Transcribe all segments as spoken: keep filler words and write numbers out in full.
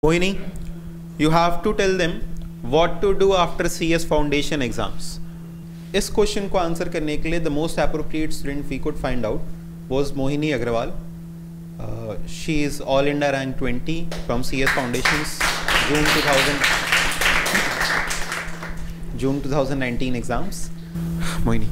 Mohini, you have to tell them what to do after C S Foundation exams. इस question को answer करने के लिए the most appropriate student we could find out was Mohini Agarwal. Uh, she is all India rank twenty from C S Foundation's June two thousand June twenty nineteen exams. Mohini.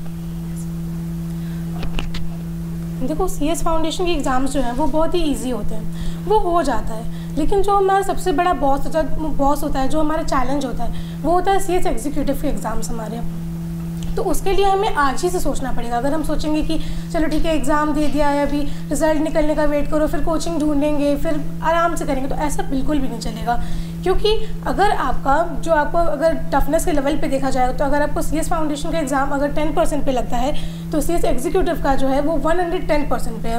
देखो C S foundation के exams जो हैं वो बहुत ही easy होते हैं, वो हो जाता है, लेकिन जो हमारा सबसे बड़ा बॉस होता है बॉस होता है जो हमारा चैलेंज होता है वो होता है सी एस एग्जीक्यूटिव के एग्ज़ाम्स हमारे। तो उसके लिए हमें आज ही से सोचना पड़ेगा। अगर हम सोचेंगे कि चलो ठीक है एग्ज़ाम दे दिया है, अभी रिज़ल्ट निकलने का वेट करो, फिर कोचिंग ढूंढेंगे, फिर आराम से करेंगे, तो ऐसा बिल्कुल भी नहीं चलेगा। क्योंकि अगर आपका जो आपको अगर टफनेस के लेवल पे देखा जाए तो अगर आपको सी एस फाउंडेशन का एग्ज़ाम अगर टेन परसेंट पे लगता है तो सी एस एग्जीक्यूटिव का जो है वो वन हंड्रेड टेन परसेंट पे है।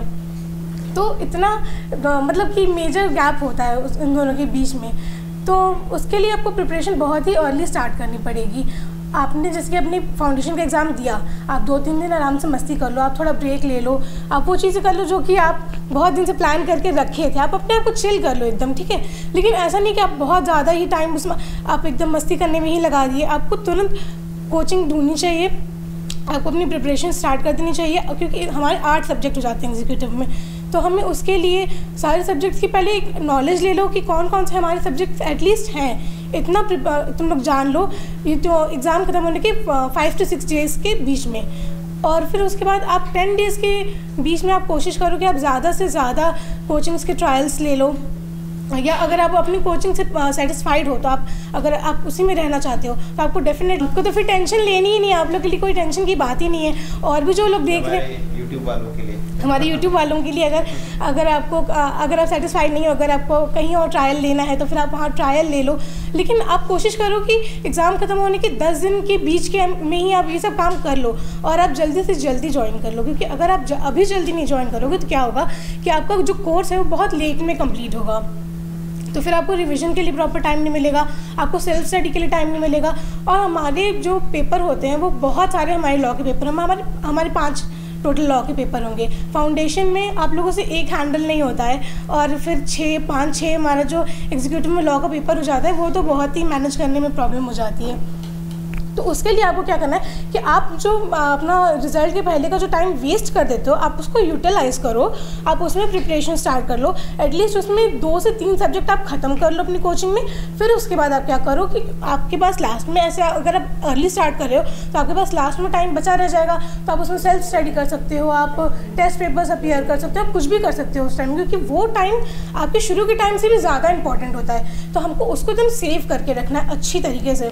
तो इतना मतलब कि मेजर गैप होता है उस इन दोनों के बीच में। तो उसके लिए आपको प्रिपरेशन बहुत ही अर्ली स्टार्ट करनी पड़ेगी। आपने जैसे कि अपनी फाउंडेशन का एग्ज़ाम दिया, आप दो तीन दिन आराम से मस्ती कर लो, आप थोड़ा ब्रेक ले लो, आप वो चीज़ें कर लो जो कि आप बहुत दिन से प्लान करके रखे थे, आप अपने आप को चिल कर लो एकदम, ठीक है। लेकिन ऐसा नहीं कि आप बहुत ज़्यादा ही टाइम उसमें आप एकदम मस्ती करने में ही लगा दिए। आपको तुरंत कोचिंग ढूंढनी चाहिए, आपको अपनी प्रिपरेशन स्टार्ट कर देनी चाहिए, क्योंकि हमारे आठ सब्जेक्ट हो जाते हैं एग्जीक्यूटिव में। तो हमें उसके लिए सारे सब्जेक्ट्स की पहले एक नॉलेज ले लो कि कौन कौन से हमारे सब्जेक्ट्स एटलीस्ट हैं, इतना तुम लोग जान लो ये तो एग्ज़ाम ख़त्म होने के फाइव टू सिक्स डेज़ के बीच में। और फिर उसके बाद आप टेन डेज़ के बीच में आप कोशिश करो कि आप ज़्यादा से ज़्यादा कोचिंग्स के ट्रायल्स ले लो, या अगर आप अपनी कोचिंग से सेटिस्फाइड हो तो आप अगर आप उसी में रहना चाहते हो तो आपको डेफिनेट आपको तो फिर टेंशन लेनी ही नहीं है, आप लोग के लिए कोई टेंशन की बात ही नहीं है। और भी जो लोग देख रहे हैं यूट्यूब वालों के लिए हमारे यूट्यूब वालों के लिए अगर अगर आपको अगर आप सेटिस्फाइड नहीं हो, अगर आपको कहीं और ट्रायल लेना है तो फिर आप वहाँ ट्रायल ले लो। लेकिन आप कोशिश करो कि एग्ज़ाम ख़त्म होने के दस दिन के बीच के में ही आप ये सब काम कर लो और आप जल्दी से जल्दी ज्वाइन कर लो। क्योंकि अगर आप अभी जल्दी नहीं ज्वाइन करोगे तो क्या होगा कि आपका जो कोर्स है वो बहुत लेट में कम्प्लीट होगा, तो फिर आपको रिवीजन के लिए प्रॉपर टाइम नहीं मिलेगा, आपको सेल्फ स्टडी के लिए टाइम नहीं मिलेगा। और हमारे जो पेपर होते हैं वो बहुत सारे हमारे लॉ के पेपर हम हमारे हमारे पाँच टोटल लॉ के पेपर होंगे। फाउंडेशन में आप लोगों से एक हैंडल नहीं होता है, और फिर छः पाँच छः हमारा जो एग्जीक्यूटिव में लॉ का पेपर हो जाता है वो तो बहुत ही मैनेज करने में प्रॉब्लम हो जाती है। तो उसके लिए आपको क्या करना है कि आप जो अपना रिजल्ट के पहले का जो टाइम वेस्ट कर देते हो आप उसको यूटिलाइज़ करो, आप उसमें प्रिपरेशन स्टार्ट कर लो। एटलीस्ट उसमें दो से तीन सब्जेक्ट आप ख़त्म कर लो अपनी कोचिंग में। फिर उसके बाद आप क्या करो कि आपके पास लास्ट में ऐसे अगर आप अर्ली स्टार्ट कर रहे हो तो आपके पास लास्ट में टाइम बचा रह जाएगा, तो आप उसमें सेल्फ स्टडी कर सकते हो, आप टेस्ट पेपर्स अपीयर कर सकते हो, आप कुछ भी कर सकते हो उस टाइम, क्योंकि वो टाइम आपके शुरू के टाइम से भी ज़्यादा इंपॉर्टेंट होता है। तो हमको उसको एकदम सेव करके रखना है अच्छी तरीके से।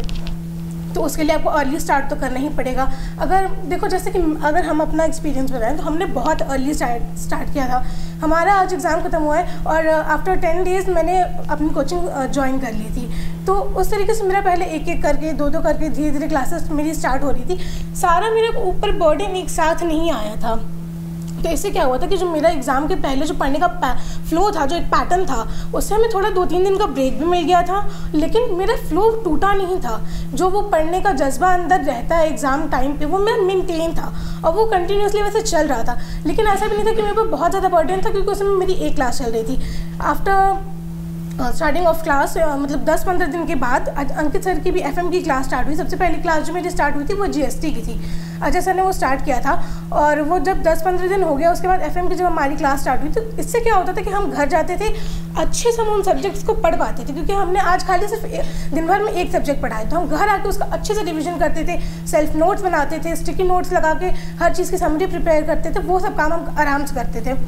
तो उसके लिए आपको अर्ली स्टार्ट तो करना ही पड़ेगा। अगर देखो जैसे कि अगर हम अपना एक्सपीरियंस बताएं तो हमने बहुत अर्ली स्टार्ट स्टार्ट किया था। हमारा आज एग्ज़ाम ख़त्म हुआ है और आफ्टर टेन डेज़ मैंने अपनी कोचिंग ज्वाइन कर ली थी। तो उस तरीके से मेरा पहले एक एक करके दो दो करके धीरे धीरे क्लासेस मेरी स्टार्ट हो रही थी। सारा मेरे ऊपर बर्डन एक साथ नहीं आया था। तो इससे क्या हुआ था कि जो मेरा एग्ज़ाम के पहले जो पढ़ने का फ्लो था, जो एक पैटर्न था, उससे हमें थोड़ा दो तीन दिन का ब्रेक भी मिल गया था, लेकिन मेरा फ्लो टूटा नहीं था। जो वो पढ़ने का जज्बा अंदर रहता है एग्ज़ाम टाइम पे वो मेरा मेंटेन था और वो कंटिन्यूसली वैसे चल रहा था। लेकिन ऐसा भी नहीं था कि मेरे पास बहुत ज़्यादा बर्डन था, क्योंकि उसमें मेरी एक क्लास चल रही थी। आफ्टर स्टार्टिंग ऑफ क्लास मतलब दस पंद्रह दिन के बाद अंकित सर की भी एफएम की क्लास स्टार्ट हुई। सबसे पहली क्लास जो मेरी स्टार्ट हुई थी वो जीएसटी की थी, अजय सर ने वो स्टार्ट किया था। और वो जब दस पंद्रह दिन हो गया उसके बाद एफएम की जब हमारी क्लास स्टार्ट हुई तो इससे क्या होता था कि हम घर जाते थे, अच्छे से हम उन सब्जेक्ट्स को पढ़ पाते थे, क्योंकि हमने आज खाली सिर्फ दिन भर में एक सब्जेक्ट पढ़ा है। तो हम घर आके उसका अच्छे से रिविजन करते थे, सेल्फ नोट्स बनाते थे, स्टिकी नोट्स लगा के हर चीज़ की समरी प्रिपेयर करते थे। वो सब काम हम आराम से करते थे।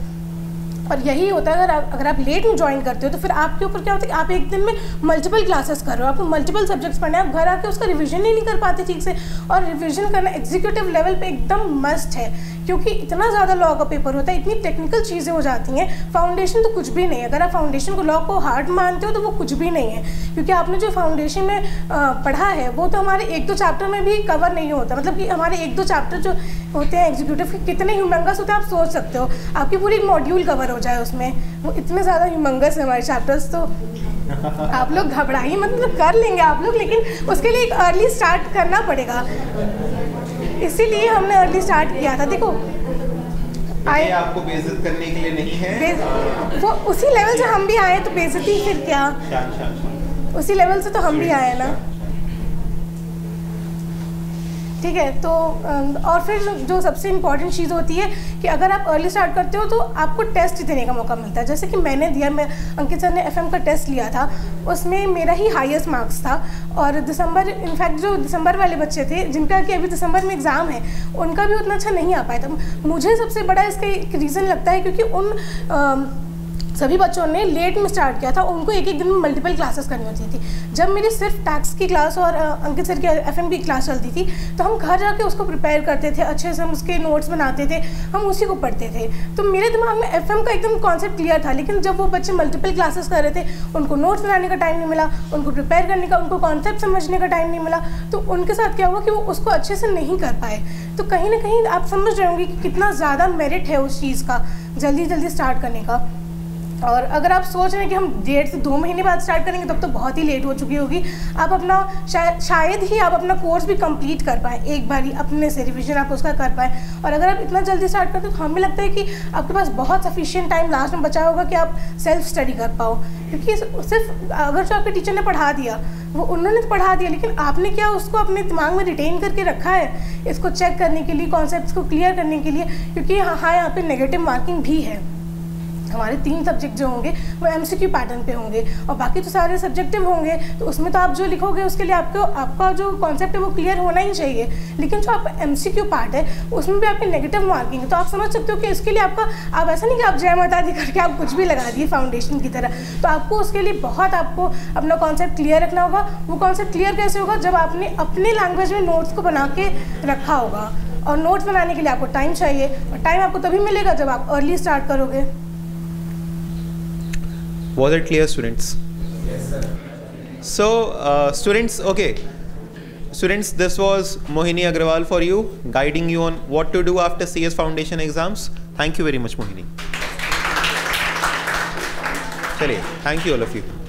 और यही होता है अगर आप अगर आप लेट में ज्वाइन करते हो तो फिर आपके ऊपर क्या होता है कि आप एक दिन में मल्टीपल क्लासेस कर रहे हो, आपको मल्टीपल सब्जेक्ट्स पढ़ने, आप घर आके उसका रिवीजन ही नहीं कर पाते ठीक से। और रिवीजन करना एग्जीक्यूटिव लेवल पे एकदम मस्ट है, क्योंकि इतना ज़्यादा लॉ का पेपर होता है, इतनी टेक्निकल चीज़ें हो जाती हैं। फाउंडेशन तो कुछ भी नहीं है। अगर आप फाउंडेशन को लॉ को हार्ड मानते हो तो वो कुछ भी नहीं है, क्योंकि आपने जो फाउंडेशन में पढ़ा है वो तो हमारे एक दो चैप्टर में भी कवर नहीं होता। मतलब कि हमारे एक दो चैप्टर जो होते हैं एग्जीक्यूटिव के कितने ह्यूमंगस होते हैं आप सोच सकते हो, आपकी पूरी मॉड्यूल कवर हो जाए उसमें, वो इतने ज़्यादा ह्यूमंगस है हमारे चैप्टर्स। तो आप लोग घबराइए, मतलब कर लेंगे आप लोग, लेकिन उसके लिए एक अर्ली स्टार्ट करना पड़ेगा। इसीलिए हमने अर्ली स्टार्ट किया था। देखो आए, आपको बेइज्जत करने के लिए नहीं है, वो उसी लेवल से हम भी आए तो बेइज्जती फिर क्या, उसी लेवल से तो हम भी आए ना, ठीक है। तो और फिर जो सबसे इम्पॉर्टेंट चीज़ होती है कि अगर आप अर्ली स्टार्ट करते हो तो आपको टेस्ट देने का मौका मिलता है। जैसे कि मैंने दिया, मैं अंकित सर ने एफएम का टेस्ट लिया था, उसमें मेरा ही हाईएस्ट मार्क्स था। और दिसंबर, इनफैक्ट जो दिसंबर वाले बच्चे थे जिनका कि अभी दिसंबर में एग्ज़ाम है, उनका भी उतना अच्छा नहीं आ पाया था। मुझे सबसे बड़ा इसका एक रीज़न लगता है क्योंकि उन आ, सभी बच्चों ने लेट में स्टार्ट किया था, उनको एक एक दिन में मल्टीपल क्लासेस करनी होती थी। जब मेरी सिर्फ टैक्स की क्लास और अंकित सर की एफएम की क्लास चलती थी तो हम घर जाके उसको प्रिपेयर करते थे, अच्छे से हम उसके नोट्स बनाते थे, हम उसी को पढ़ते थे। तो मेरे दिमाग में एफएम का एकदम कॉन्सेप्ट क्लियर था। लेकिन जब वो बच्चे मल्टीपल क्लासेस कर रहे थे, उनको नोट्स बनाने का टाइम नहीं मिला, उनको प्रिपेयर करने का, उनको कॉन्सेप्ट समझने का टाइम नहीं मिला, तो उनके साथ क्या हुआ कि वो उसको अच्छे से नहीं कर पाए। तो कहीं ना कहीं आप समझ रहे होंगे कि कितना ज़्यादा मेरिट है उस चीज़ का, जल्दी जल्दी स्टार्ट करने का। और अगर आप सोच रहे हैं कि हम डेढ़ से दो महीने बाद स्टार्ट करेंगे तब तो बहुत ही लेट हो चुकी होगी। आप अपना शायद शायद ही आप अपना कोर्स भी कंप्लीट कर पाएँ, एक बार ही अपने से रिवीजन आप उसका कर पाएँ। और अगर आप इतना जल्दी स्टार्ट करते हो तो हमें लगता है कि आपके पास बहुत सफिशिएंट टाइम लास्ट में बचा होगा कि आप सेल्फ स्टडी कर पाओ। क्योंकि सिर्फ अगर जो आपके टीचर ने पढ़ा दिया वो उन्होंने तो पढ़ा दिया, लेकिन आपने क्या उसको अपने दिमाग में रिटेन करके रखा है इसको चेक करने के लिए, कॉन्सेप्ट्स को क्लियर करने के लिए। क्योंकि हाँ हाँ यहाँ पे नेगेटिव मार्किंग भी है। हमारे तीन सब्जेक्ट जो होंगे वो एमसीक्यू पैटर्न पे होंगे और बाकी तो सारे सब्जेक्टिव होंगे। तो उसमें तो आप जो लिखोगे उसके लिए आपको आपका जो कॉन्सेप्ट है वो क्लियर होना ही चाहिए। लेकिन जो आपका एमसीक्यू पार्ट है उसमें भी आपकी नेगेटिव मार्किंग है। तो आप समझ सकते हो कि इसके लिए आपका, आप ऐसा नहीं कि आप जय माता दी करके आप कुछ भी लगा दिए फाउंडेशन की तरह। तो आपको उसके लिए बहुत आपको अपना कॉन्सेप्ट क्लियर रखना होगा। वो कॉन्सेप्ट क्लियर कैसे होगा? जब आपने अपने लैंग्वेज में नोट्स को बना के रखा होगा। और नोट्स बनाने के लिए आपको टाइम चाहिए, और टाइम आपको तभी मिलेगा जब आप अर्ली स्टार्ट करोगे। Was it clear, students? Yes, sir. So, uh, students, okay. Students, this was Mohini Agarwal for you, guiding you on what to do after C S Foundation exams. Thank you very much, Mohini. Chaliye, thank you all of you.